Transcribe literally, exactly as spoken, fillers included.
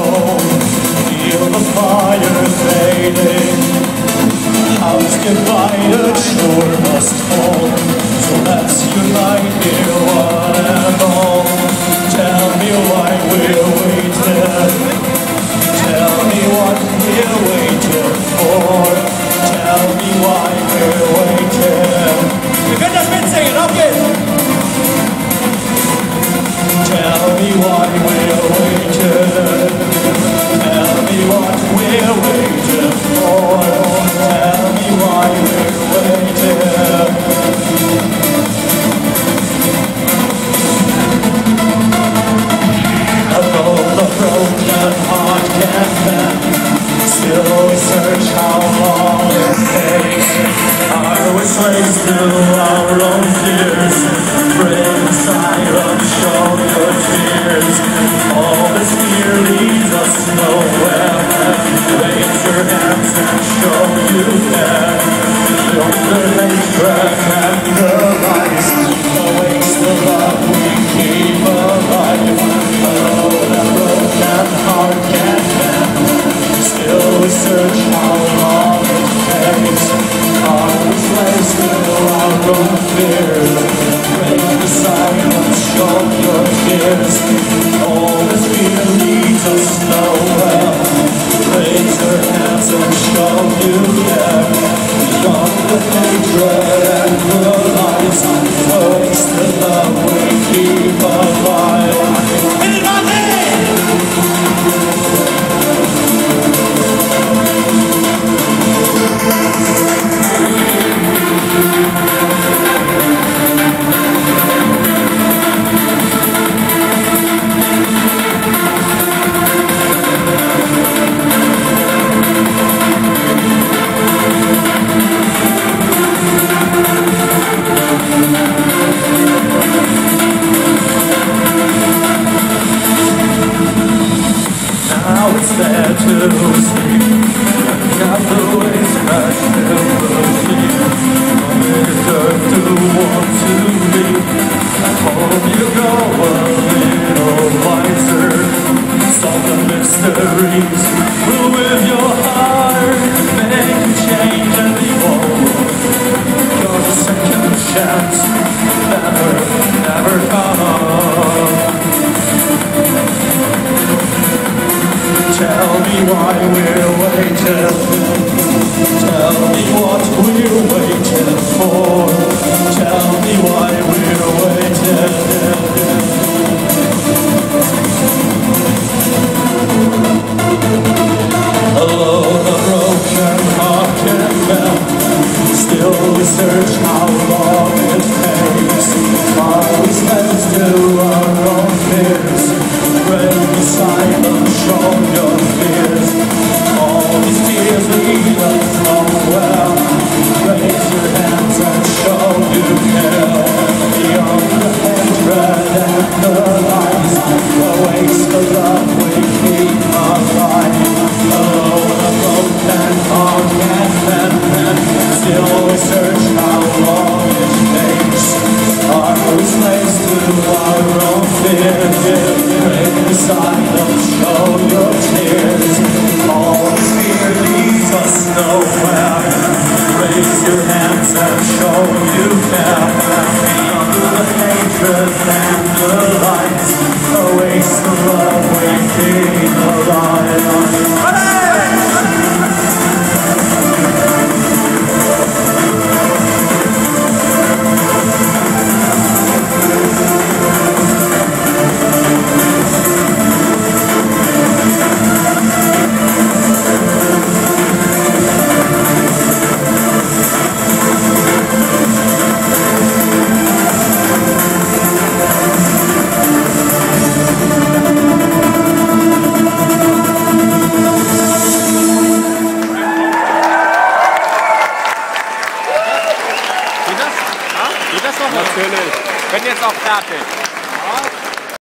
home. Feel the fire fading. House divided sure must fall. So let's unite here, one and all. Tell me why we're waiting. Tell me what we're waiting for. Tell me why we're waiting. Wir können das mitsingen, auf geht's! Tell me why we're waiting. Tell me what we're waiting for. Tell me why we're waiting. Although the broken heart can mend, still we search how long it takes. Are we slaves to our own fears? Bring the silence, show your tears. All this fear leads us nowhere. Raise your hands and show you care. Yonder hatred and the lies awakes the love we keep alive. Alone and broken heart can mend. Still we search how long it takes. Are we slaves to our own fears? Break the silence, show your tears. All this fear leads us nowhere. Raise your hands and show you care. Beyond the hatred and the lies, awakes the love we keep alive. Now it's there to sleep. Got the waves crash in the sheep. Only earth to want to be. I hope you go a little wiser. Solve the mysteries with your heart. Make a change and evolve. Your second chance never, never come. Tell me why we're waiting. Tell me what we're waiting for. Tell me why we're waiting. Alone a broken heart can mend. Still we search how long it takes. Are we slaves to our own fears? Break the silence, show your fears. All these tears lead us nowhere. Raise your hands and show you care. Beyond the hatred and the lies, awakes the love we keep alive. Alone a broken heart can mend. Still we search how long it takes. Are we slaves to our own fears? Break the silence, show your tears. All this fear leads us nowhere. Raise your hands and show you care. Beyond the hatred and the lies, awakes the love we keep alive. Natürlich. Ich bin jetzt auch fertig.